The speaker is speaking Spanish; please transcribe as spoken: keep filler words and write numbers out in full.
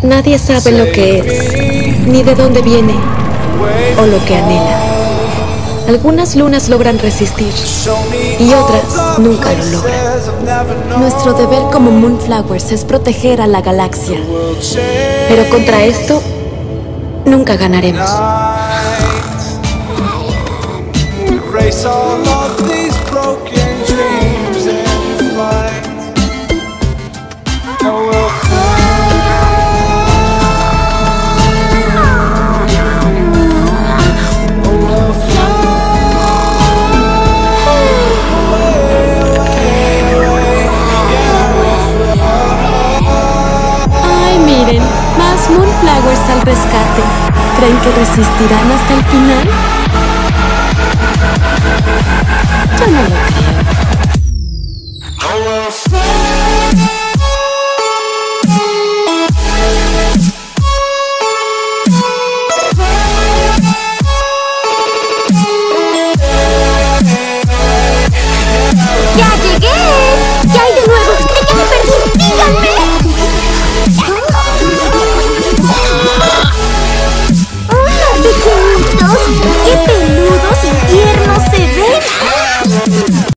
Nadie sabe lo que es, ni de dónde viene, o lo que anhela. Algunas lunas logran resistir, y otras nunca lo logran. Nuestro deber como Moonflowers es proteger a la galaxia. Pero contra esto, nunca ganaremos. Más Moonflowers al rescate. ¿Creen que resistirán hasta el final?